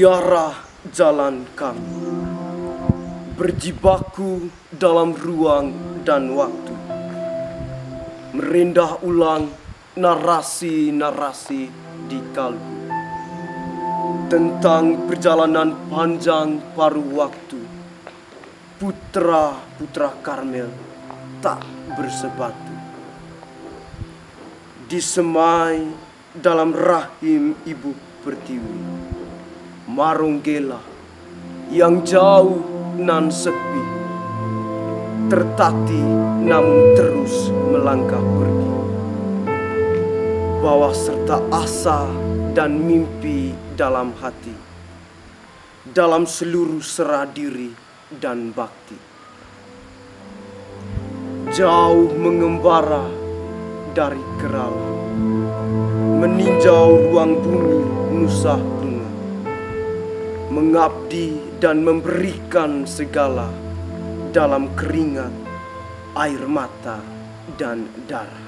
Ziarah jalan kami, berjibaku dalam ruang dan waktu, merendah ulang narasi-narasi di kalbu tentang perjalanan panjang paruh waktu. Putra-putra Karmel tak bersepatu, disemai dalam rahim ibu pertiwi. Maronggela yang jauh nan sepi, tertati namun terus melangkah pergi, bawa serta asa dan mimpi dalam hati, dalam seluruh serah diri dan bakti. Jauh mengembara dari Kerala, meninjau ruang bumi Nusa Bunga, mengabdi dan memberikan segala dalam keringat, air mata, dan darah.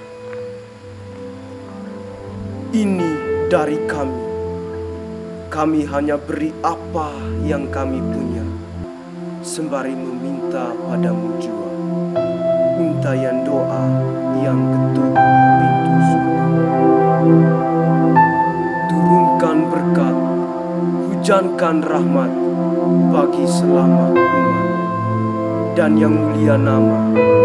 Ini dari kami. Kami hanya beri apa yang kami punya, sembari meminta padamu jua untayan doa yang ketuk pintu surga. Turunkan berkat, hujankan rahmat bagi selamat umat, dan yang mulia nama